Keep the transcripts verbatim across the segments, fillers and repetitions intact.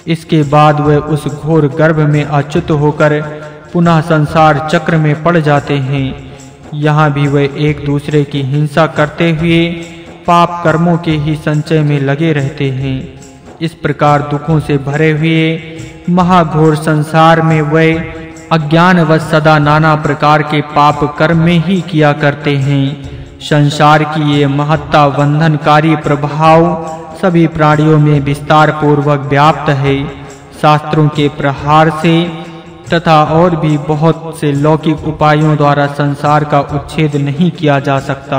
इसके बाद वे उस घोर गर्भ में अच्युत होकर पुनः संसार चक्र में पड़ जाते हैं। यहाँ भी वे एक दूसरे की हिंसा करते हुए पाप कर्मों के ही संचय में लगे रहते हैं। इस प्रकार दुखों से भरे हुए महाघोर संसार में वे अज्ञानवश सदा नाना प्रकार के पाप कर्म में ही किया करते हैं। संसार की ये महत्ता बंधनकारी प्रभाव सभी प्राणियों में विस्तार पूर्वक व्याप्त है। शास्त्रों के प्रहार से तथा और भी बहुत से लौकिक उपायों द्वारा संसार का उच्छेद नहीं किया जा सकता।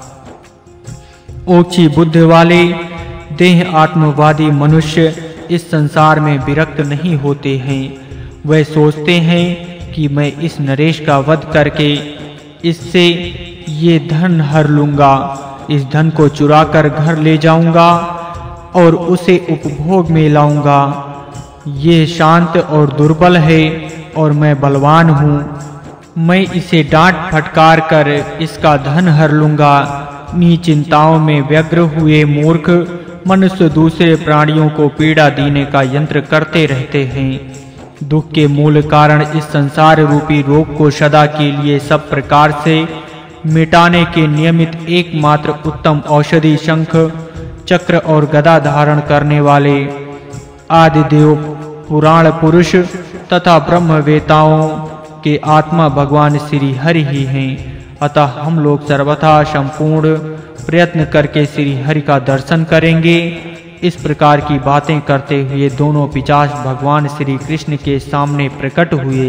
ओछी बुद्धि वाले देह आत्मवादी मनुष्य इस संसार में विरक्त नहीं होते हैं। वे सोचते हैं कि मैं इस नरेश का वध करके इससे ये धन हर लूंगा, इस धन को चुराकर घर ले जाऊंगा और उसे उपभोग में लाऊंगा। ये शांत और दुर्बल है और मैं बलवान हूँ। मैं इसे डांट फटकार कर इसका धन हर लूंगा। नी चिंताओं में व्यग्र हुए मूर्ख मनुष्य दूसरे प्राणियों को पीड़ा देने का यंत्र करते रहते हैं। दुख के मूल कारण इस संसार रूपी रोग को सदा के लिए सब प्रकार से मिटाने के नियमित एकमात्र उत्तम औषधि शंख चक्र और गदा धारण करने वाले आदिदेव पुराण पुरुष तथा ब्रह्मवेताओं के आत्मा भगवान श्री हरि ही हैं। अतः हम लोग सर्वथा संपूर्ण प्रयत्न करके श्री हरि का दर्शन करेंगे। इस प्रकार की बातें करते हुए दोनों पिशाच भगवान श्री कृष्ण के सामने प्रकट हुए।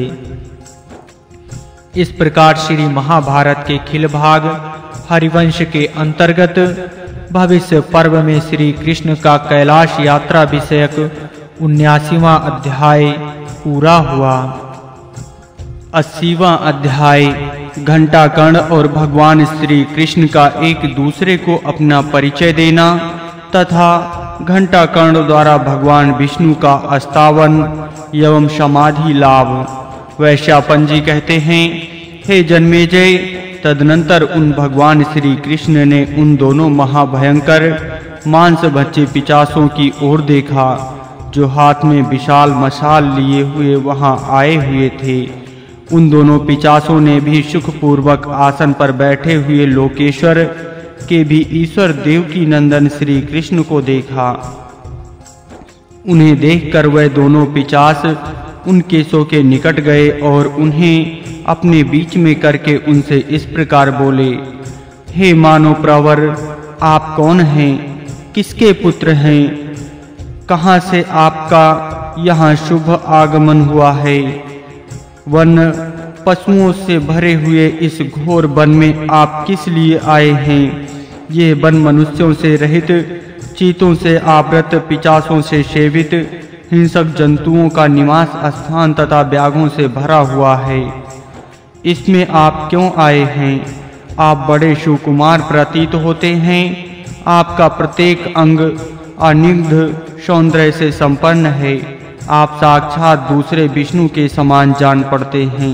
इस प्रकार श्री महाभारत के खिल भाग हरिवंश के अंतर्गत भविष्य पर्व में श्री कृष्ण का कैलाश यात्रा विषयक उन्यासीवां अध्याय पूरा हुआ। अस्सीवां अध्याय घंटाकर्ण और भगवान श्री कृष्ण का एक दूसरे को अपना परिचय देना तथा घंटाकर्ण द्वारा भगवान विष्णु का अस्तावन एवं समाधि लाभ। वैश्यापन जी कहते हैं, हे जन्मेजय, तदनंतर उन भगवान श्री कृष्ण ने उन दोनों महाभयंकर मांस भक्षी पिशाचों की ओर देखा जो हाथ में विशाल मशाल लिए हुए वहां आए हुए थे। उन दोनों पिशाचों ने भी सुखपूर्वक आसन पर बैठे हुए लोकेश्वर के भी ईश्वर देव की नंदन श्री कृष्ण को देखा। उन्हें देखकर वह दोनों पिशाच उन केशों के निकट गए और उन्हें अपने बीच में करके उनसे इस प्रकार बोले, हे मानव प्रवर, आप कौन हैं? किसके पुत्र हैं? कहाँ से आपका यहाँ शुभ आगमन हुआ है? वन पशुओं से भरे हुए इस घोर वन में आप किस लिए आए हैं? ये वन मनुष्यों से रहित, चीतों से आवृत, पिशाचों से सेवित, हिंसक जंतुओं का निवास स्थान तथा व्याघ्रों से भरा हुआ है। इसमें आप क्यों आए हैं? आप बड़े सुकुमार प्रतीत होते हैं। आपका प्रत्येक अंग अनिग्ध सौंदर्य से संपन्न है। आप साक्षात दूसरे विष्णु के समान जान पड़ते हैं।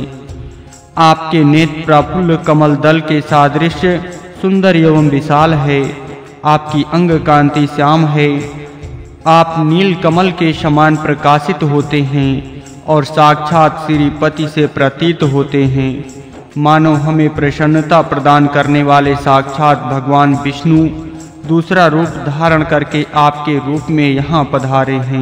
आपके नेत्र प्रफुल्ल कमल दल के सादृश्य सुंदर एवं विशाल है। आपकी अंग कांति श्याम है। आप नील कमल के समान प्रकाशित होते हैं और साक्षात श्रीपति से प्रतीत होते हैं। मानो हमें प्रसन्नता प्रदान करने वाले साक्षात भगवान विष्णु दूसरा रूप धारण करके आपके रूप में यहाँ पधारे हैं।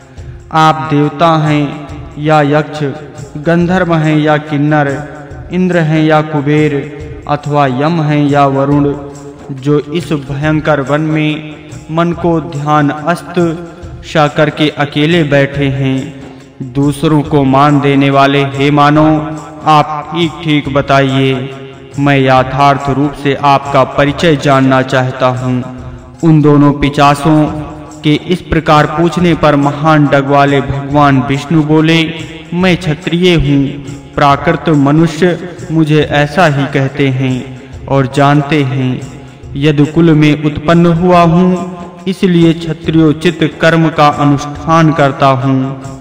आप देवता हैं या यक्ष, गंधर्व हैं या किन्नर, इंद्र हैं या कुबेर अथवा यम हैं या वरुण, जो इस भयंकर वन में मन को ध्यान अस्त सा करके अकेले बैठे हैं। दूसरों को मान देने वाले हे मानो, आप ठीक ठीक बताइए। मैं यथार्थ रूप से आपका परिचय जानना चाहता हूँ। उन दोनों पिशाचों के इस प्रकार पूछने पर महान डग वाले भगवान विष्णु बोले, मैं क्षत्रिय हूँ। प्राकृत मनुष्य मुझे ऐसा ही कहते हैं और जानते हैं। यदि कुल में उत्पन्न हुआ हूँ, इसलिए क्षत्रियोचित कर्म का अनुष्ठान करता हूँ।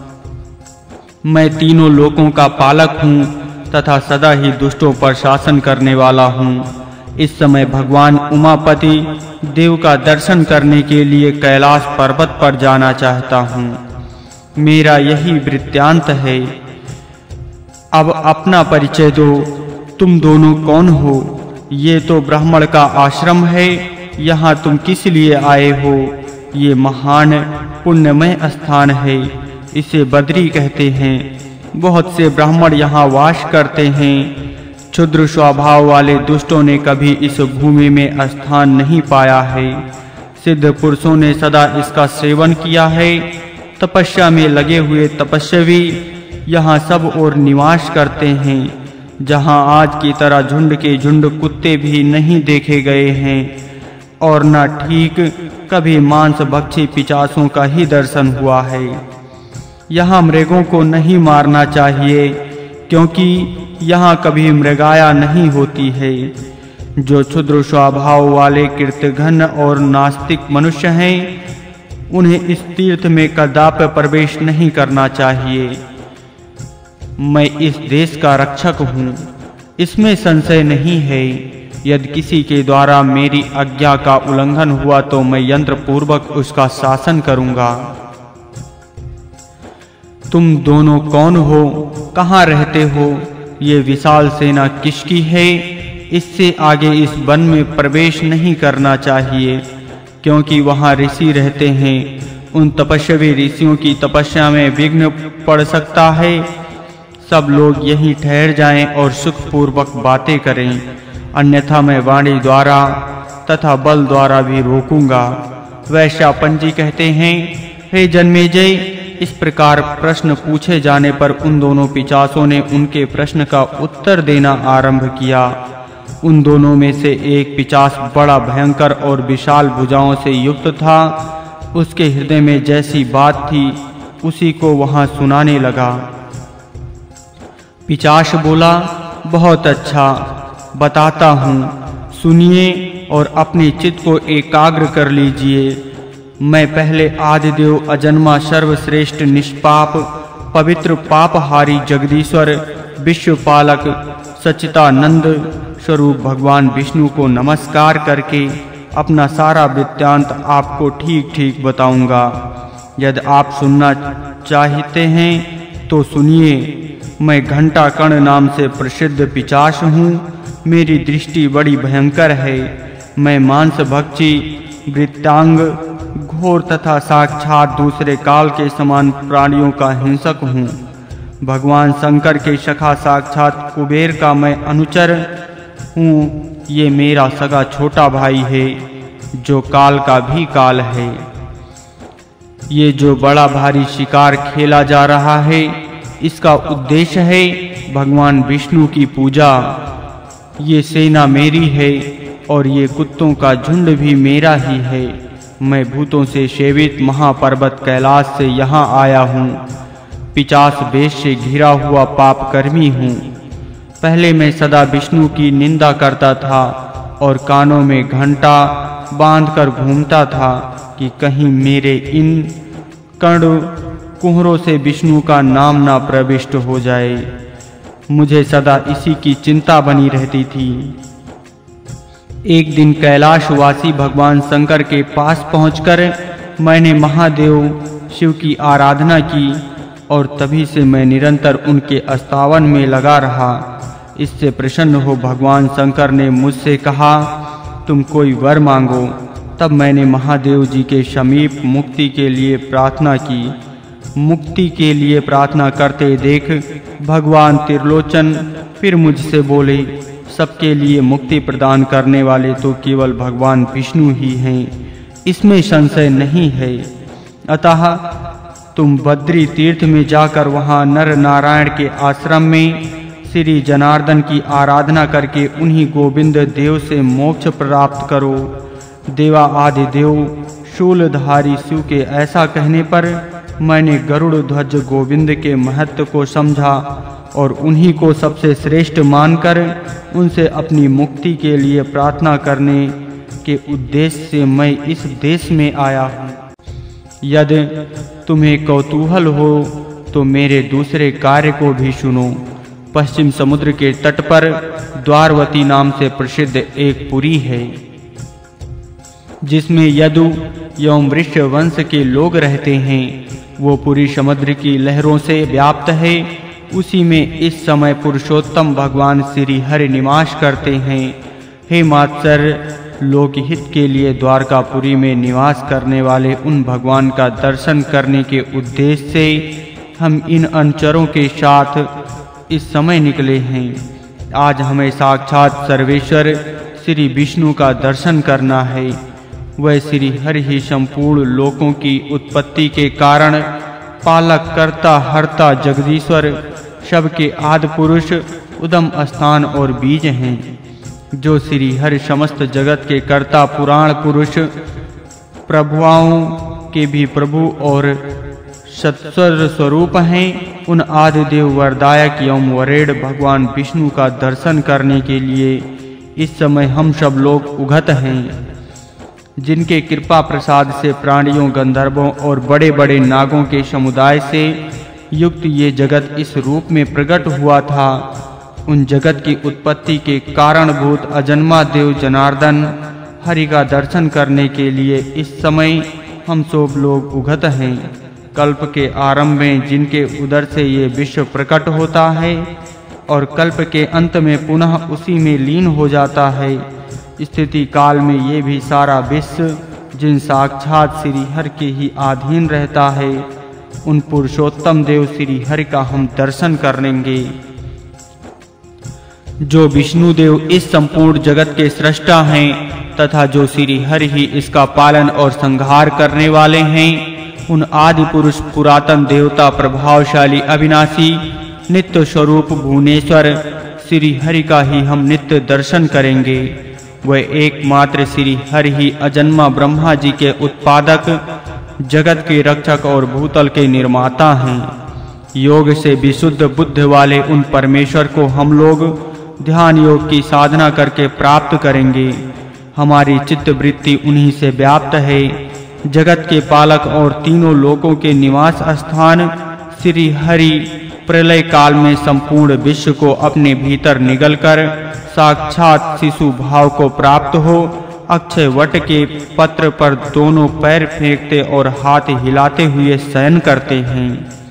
मैं तीनों लोकों का पालक हूँ तथा सदा ही दुष्टों पर शासन करने वाला हूँ। इस समय भगवान उमापति देव का दर्शन करने के लिए कैलाश पर्वत पर जाना चाहता हूँ। मेरा यही वृत्तांत है। अब अपना परिचय दो, तुम दोनों कौन हो? ये तो ब्राह्मण का आश्रम है, यहाँ तुम किस लिए आए हो? ये महान पुण्यमय स्थान है, इसे बद्री कहते हैं। बहुत से ब्राह्मण यहाँ वास करते हैं। क्षुद्र स्वभाव वाले दुष्टों ने कभी इस भूमि में स्थान नहीं पाया है। सिद्ध पुरुषों ने सदा इसका सेवन किया है। तपस्या में लगे हुए तपस्वी यहाँ सब और निवास करते हैं, जहाँ आज की तरह झुंड के झुंड कुत्ते भी नहीं देखे गए हैं, और न ठीक कभी मांस भक्षी पिशाचों का ही दर्शन हुआ है। यहाँ मृगों को नहीं मारना चाहिए, क्योंकि यहाँ कभी मृगाया नहीं होती है। जो क्षुद्र स्वभाव वाले कृतघ्न और नास्तिक मनुष्य हैं, उन्हें इस तीर्थ में कदापि प्रवेश नहीं करना चाहिए। मैं इस देश का रक्षक हूँ, इसमें संशय नहीं है। यदि किसी के द्वारा मेरी आज्ञा का उल्लंघन हुआ तो मैं यंत्र पूर्वक उसका शासन करूँगा। तुम दोनों कौन हो? कहाँ रहते हो? ये विशाल सेना किसकी है? इससे आगे इस वन में प्रवेश नहीं करना चाहिए, क्योंकि वहाँ ऋषि रहते हैं। उन तपस्वी ऋषियों की तपस्या में विघ्न पड़ सकता है। सब लोग यहीं ठहर जाएं और सुखपूर्वक बातें करें, अन्यथा मैं वाणी द्वारा तथा बल द्वारा भी रोकूंगा। वैश्यापन जी कहते हैं, हे जन्मेजय, इस प्रकार प्रश्न पूछे जाने पर उन दोनों पिशाचों ने उनके प्रश्न का उत्तर देना आरंभ किया। उन दोनों में से एक पिशाच बड़ा भयंकर और विशाल भुजाओं से युक्त था। उसके हृदय में जैसी बात थी उसी को वहां सुनाने लगा। पिशाच बोला, बहुत अच्छा, बताता हूँ, सुनिए और अपने चित्त को एकाग्र कर लीजिए। मैं पहले आदिदेव अजन्मा सर्वश्रेष्ठ निष्पाप पवित्र पापहारी जगदीश्वर विश्वपालक सच्चिदानंद स्वरूप भगवान विष्णु को नमस्कार करके अपना सारा वृत्तांत आपको ठीक ठीक बताऊंगा। यदि आप सुनना चाहते हैं तो सुनिए। मैं घंटा कर्ण नाम से प्रसिद्ध पिशाच हूँ। मेरी दृष्टि बड़ी भयंकर है। मैं मांस भक्षी, वृत्तांग, घोर तथा साक्षात दूसरे काल के समान प्राणियों का हिंसक हूँ। भगवान शंकर के सखा साक्षात कुबेर का मैं अनुचर हूँ। ये मेरा सगा छोटा भाई है, जो काल का भी काल है। ये जो बड़ा भारी शिकार खेला जा रहा है, इसका उद्देश्य है भगवान विष्णु की पूजा। ये सेना मेरी है और ये कुत्तों का झुंड भी मेरा ही है। मैं भूतों से सेवित महापर्वत कैलाश से यहाँ आया हूँ। पिशाच वेश से घिरा हुआ पापकर्मी हूँ। पहले मैं सदा विष्णु की निंदा करता था और कानों में घंटा बांधकर घूमता था कि कहीं मेरे इन कर्ण कुहरों से विष्णु का नाम ना प्रविष्ट हो जाए। मुझे सदा इसी की चिंता बनी रहती थी। एक दिन कैलाशवासी भगवान शंकर के पास पहुंचकर मैंने महादेव शिव की आराधना की और तभी से मैं निरंतर उनके अस्तावन में लगा रहा। इससे प्रसन्न हो भगवान शंकर ने मुझसे कहा, तुम कोई वर मांगो। तब मैंने महादेव जी के समीप मुक्ति के लिए प्रार्थना की। मुक्ति के लिए प्रार्थना करते देख भगवान त्रिलोचन फिर मुझसे बोले, सबके लिए मुक्ति प्रदान करने वाले तो केवल भगवान विष्णु ही हैं, इसमें संशय नहीं है। अतः तुम बद्री तीर्थ में जाकर वहां नर नारायण के आश्रम में श्री जनार्दन की आराधना करके उन्हीं गोविंद देव से मोक्ष प्राप्त करो। देवा आदि देव शूलधारी शिव के ऐसा कहने पर मैंने गरुड़ ध्वज गोविंद के महत्व को समझा और उन्हीं को सबसे श्रेष्ठ मानकर उनसे अपनी मुक्ति के लिए प्रार्थना करने के उद्देश्य से मैं इस देश में आया हूँ। यदि तुम्हें कौतूहल हो तो मेरे दूसरे कार्य को भी सुनो। पश्चिम समुद्र के तट पर द्वारवती नाम से प्रसिद्ध एक पुरी है, जिसमें यदु एवं वृक्ष वंश के लोग रहते हैं। वो पूरी समुद्र की लहरों से व्याप्त है। उसी में इस समय पुरुषोत्तम भगवान श्री हरि निवास करते हैं। हे मात्सर, लोकहित के लिए द्वारकापुरी में निवास करने वाले उन भगवान का दर्शन करने के उद्देश्य से हम इन अनुचरों के साथ इस समय निकले हैं। आज हमें साक्षात सर्वेश्वर श्री विष्णु का दर्शन करना है। वह श्री हरि ही संपूर्ण लोकों की उत्पत्ति के कारण पालक, कर्ता, हर्ता, जगदीश्वर, सबके आदि पुरुष, उदम स्थान और बीज हैं। जो श्री हरि समस्त जगत के कर्ता, पुराण पुरुष, प्रभुओं के भी प्रभु और सत्स्वर स्वरूप हैं, उन आदिदेव वरदायक एवं वरेड भगवान विष्णु का दर्शन करने के लिए इस समय हम सब लोग उगत हैं। जिनके कृपा प्रसाद से प्राणियों, गंधर्वों और बड़े बड़े नागों के समुदाय से युक्त ये जगत इस रूप में प्रकट हुआ था, उन जगत की उत्पत्ति के कारणभूत अजन्मा देव जनार्दन हरि का दर्शन करने के लिए इस समय हम सब लोग उगत हैं। कल्प के आरंभ में जिनके उदर से ये विश्व प्रकट होता है और कल्प के अंत में पुनः उसी में लीन हो जाता है, स्थिति काल में ये भी सारा विश्व जिन साक्षात श्री हरि के ही अधीन रहता है, उन पुरुषोत्तम देव श्री हरि का हम दर्शन करेंगे। जो विष्णु देव इस संपूर्ण जगत के सृष्टा हैं तथा जो श्री हरि ही इसका पालन और संहार करने वाले हैं, उन आदि पुरुष, पुरातन देवता, प्रभावशाली, अविनाशी, नित्य स्वरूप भुवनेश्वर श्री हरि का ही हम नित्य दर्शन करेंगे। वह एकमात्र श्री हरि ही अजन्मा ब्रह्मा जी के उत्पादक, जगत के रक्षक और भूतल के निर्माता हैं। योग से विशुद्ध बुद्धि वाले उन परमेश्वर को हम लोग ध्यान योग की साधना करके प्राप्त करेंगे। हमारी चित्त वृत्ति उन्हीं से व्याप्त है। जगत के पालक और तीनों लोकों के निवास स्थान श्री हरि प्रलय काल में संपूर्ण विश्व को अपने भीतर निगलकर साक्षात शिशु भाव को प्राप्त हो अक्षय वट के पत्र पर दोनों पैर फेंकते और हाथ हिलाते हुए शयन करते हैं।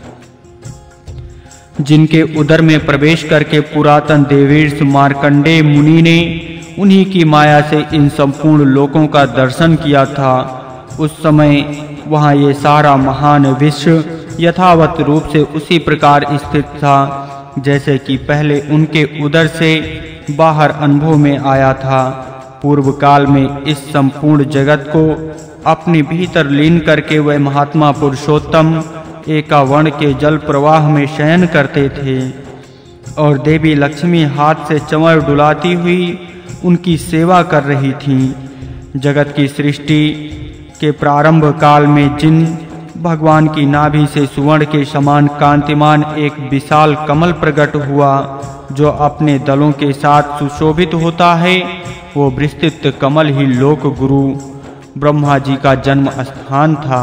जिनके उदर में प्रवेश करके पुरातन देवेश मार्कंडेय मुनि ने उन्हीं की माया से इन संपूर्ण लोकों का दर्शन किया था, उस समय वहाँ ये सारा महान विश्व यथावत रूप से उसी प्रकार स्थित था जैसे कि पहले उनके उदर से बाहर अनुभव में आया था। पूर्व काल में इस संपूर्ण जगत को अपने भीतर लीन करके वह महात्मा पुरुषोत्तम एकावर्ण के जल प्रवाह में शयन करते थे और देवी लक्ष्मी हाथ से चमर डुलाती हुई उनकी सेवा कर रही थीं। जगत की सृष्टि के प्रारंभ काल में जिन भगवान की नाभि से सुवर्ण के समान कांतिमान एक विशाल कमल प्रकट हुआ जो अपने दलों के साथ सुशोभित होता है, वो विस्तृत कमल ही लोक गुरु ब्रह्मा जी का जन्म स्थान था।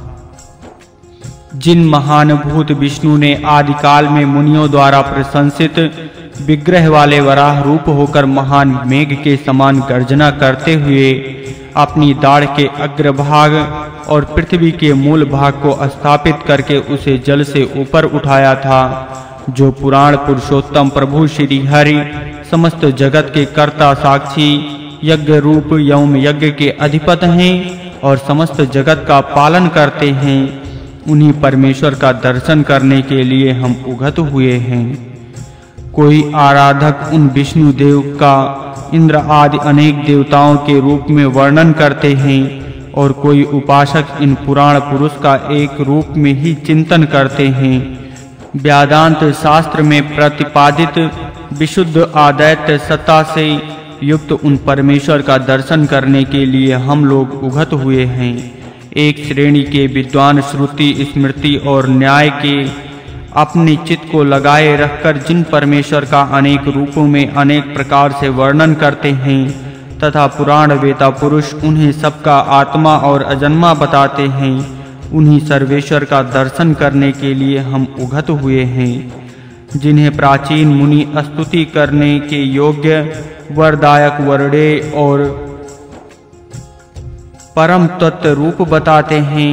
जिन महान भूत विष्णु ने आदिकाल में मुनियों द्वारा प्रशंसित विग्रह वाले वराह रूप होकर महान मेघ के समान गर्जना करते हुए अपनी दाढ़ के अग्रभाग और पृथ्वी के मूल भाग को स्थापित करके उसे जल से ऊपर उठाया था, जो पुराण पुरुषोत्तम प्रभु श्री हरि समस्त जगत के कर्ता, साक्षी, यज्ञ रूप यौम यज्ञ के अधिपत हैं और समस्त जगत का पालन करते हैं, उन्हीं परमेश्वर का दर्शन करने के लिए हम उगत हुए हैं। कोई आराधक उन विष्णु देव का इंद्र आदि अनेक देवताओं के रूप में वर्णन करते हैं और कोई उपासक इन पुराण पुरुष का एक रूप में ही चिंतन करते हैं। वेदांत शास्त्र में प्रतिपादित विशुद्ध आद्वैत सत्ता से युक्त उन परमेश्वर का दर्शन करने के लिए हम लोग उगत हुए हैं। एक श्रेणी के विद्वान श्रुति, स्मृति और न्याय के अपने चित्त को लगाए रखकर जिन परमेश्वर का अनेक रूपों में अनेक प्रकार से वर्णन करते हैं तथा पुराण वेता पुरुष उन्हें सबका आत्मा और अजन्मा बताते हैं, उन्हीं सर्वेश्वर का दर्शन करने के लिए हम उगत हुए हैं। जिन्हें प्राचीन मुनि स्तुति करने के योग्य वरदायक, वरडे और परम तत्व रूप बताते हैं,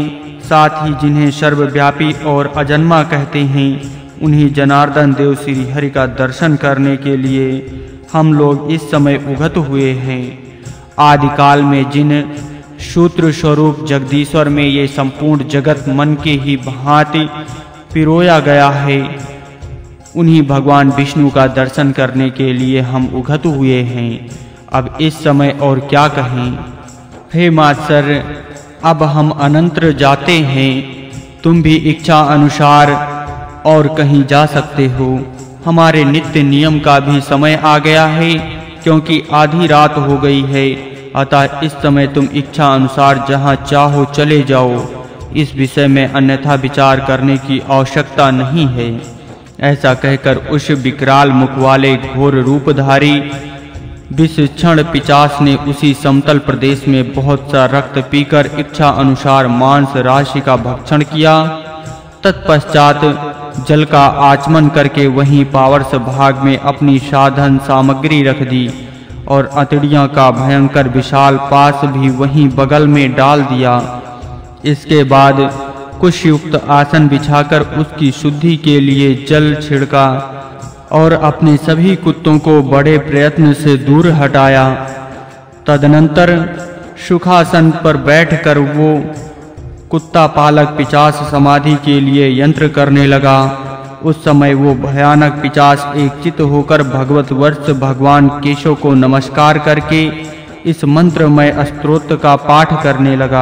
साथ ही जिन्हें सर्वव्यापी और अजन्मा कहते हैं, उन्हीं जनार्दन देव श्री हरि का दर्शन करने के लिए हम लोग इस समय उगत हुए हैं। आदिकाल में जिन शूद्र स्वरूप जगदीश्वर में ये संपूर्ण जगत मन के ही भांति पिरोया गया है, उन्हीं भगवान विष्णु का दर्शन करने के लिए हम उगत हुए हैं। अब इस समय और क्या कहें। हे मात्सर, अब हम अनंतर जाते हैं। तुम भी इच्छा अनुसार और कहीं जा सकते हो। हमारे नित्य नियम का भी समय आ गया है, क्योंकि आधी रात हो गई है। अतः इस समय तुम इच्छा अनुसार जहाँ चाहो चले जाओ। इस विषय में अन्यथा विचार करने की आवश्यकता नहीं है। ऐसा कहकर उस विकराल मुख वाले घोर रूपधारी विषक्षण पिशाच ने उसी समतल प्रदेश में बहुत सा रक्त पीकर इच्छा अनुसार मांस राशि का भक्षण किया। तत्पश्चात जल का आचमन करके वहीं पावरस भाग में अपनी साधन सामग्री रख दी और अतड़ियां का भयंकर विशाल पास भी वहीं बगल में डाल दिया। इसके बाद कुश युक्त आसन बिछाकर उसकी शुद्धि के लिए जल छिड़का और अपने सभी कुत्तों को बड़े प्रयत्न से दूर हटाया। तदनंतर सुखासन पर बैठकर वो कुत्ता पालक पिशाच समाधि के लिए यंत्र करने लगा। उस समय वो भयानक पिशाच एक चित होकर भगवत वर्ष भगवान केशव को नमस्कार करके इस मंत्रमय स्तोत्र का पाठ करने लगा।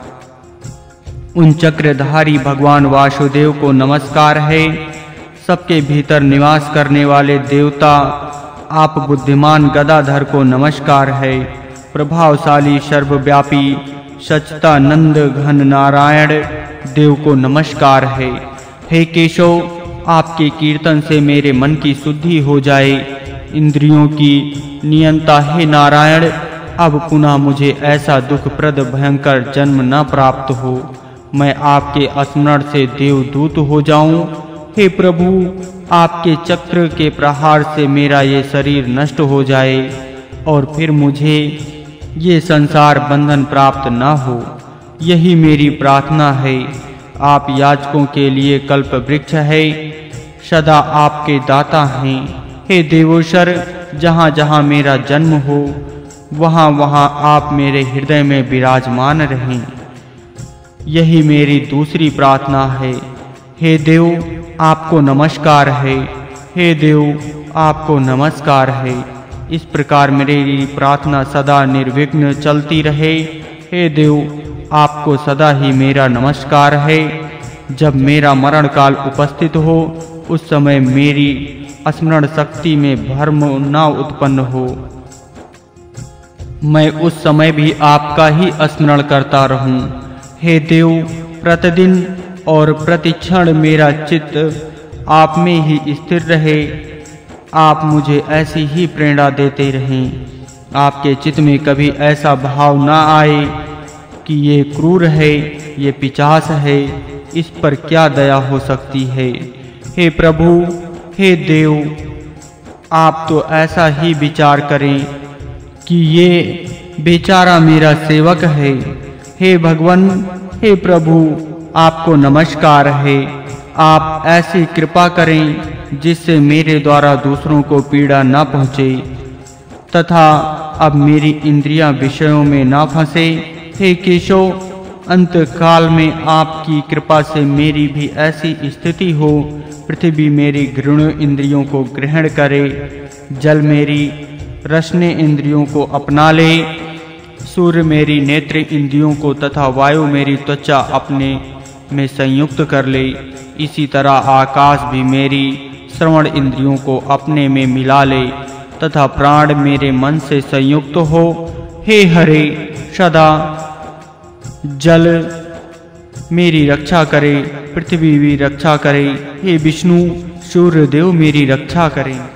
उन चक्रधारी भगवान वासुदेव को नमस्कार है। सबके भीतर निवास करने वाले देवता आप बुद्धिमान गदाधर को नमस्कार है। प्रभावशाली सर्वव्यापी सच्चिदानंद घन नारायण देव को नमस्कार है। हे केशव, आपके कीर्तन से मेरे मन की शुद्धि हो जाए। इंद्रियों की नियंता हे नारायण, अब पुनः मुझे ऐसा दुखप्रद भयंकर जन्म न प्राप्त हो। मैं आपके स्मरण से देवदूत हो जाऊं। हे प्रभु, आपके चक्र के प्रहार से मेरा ये शरीर नष्ट हो जाए और फिर मुझे ये संसार बंधन प्राप्त न हो। यही मेरी प्रार्थना है। आप याचकों के लिए कल्प वृक्ष है, सदा आपके दाता हैं। हे देवोशर, जहाँ जहाँ मेरा जन्म हो वहाँ वहाँ आप मेरे हृदय में विराजमान रहें। यही मेरी दूसरी प्रार्थना है। हे देव, आपको नमस्कार है। हे देव, आपको नमस्कार है। इस प्रकार मेरी प्रार्थना सदा निर्विघ्न चलती रहे। हे देव, आपको सदा ही मेरा नमस्कार है। जब मेरा मरण काल उपस्थित हो, उस समय मेरी स्मरण शक्ति में भ्रम न उत्पन्न हो। मैं उस समय भी आपका ही स्मरण करता रहूं। हे देव, प्रतिदिन और प्रतिक्षण मेरा चित्त आप में ही स्थिर रहे। आप मुझे ऐसी ही प्रेरणा देते रहें। आपके चित्त में कभी ऐसा भाव ना आए कि ये क्रूर है, ये पिशाच है, इस पर क्या दया हो सकती है। हे प्रभु, हे देव, आप तो ऐसा ही विचार करें कि ये बेचारा मेरा सेवक है। हे भगवान, हे प्रभु, आपको नमस्कार है। आप ऐसी कृपा करें जिससे मेरे द्वारा दूसरों को पीड़ा न पहुँचे तथा अब मेरी इंद्रियां विषयों में न फंसे। हे केशव, अंत काल में आपकी कृपा से मेरी भी ऐसी स्थिति हो, पृथ्वी मेरी घृण्य इंद्रियों को ग्रहण करे, जल मेरी रसने इंद्रियों को अपना ले, सूर्य मेरी नेत्र इंद्रियों को तथा वायु मेरी त्वचा अपने में संयुक्त कर ले। इसी तरह आकाश भी मेरी श्रवण इंद्रियों को अपने में मिला ले तथा प्राण मेरे मन से संयुक्त हो। हे हरे, सदा जल मेरी रक्षा करे, पृथ्वी भी रक्षा करे। हे विष्णु, सूर्य देव मेरी रक्षा करें।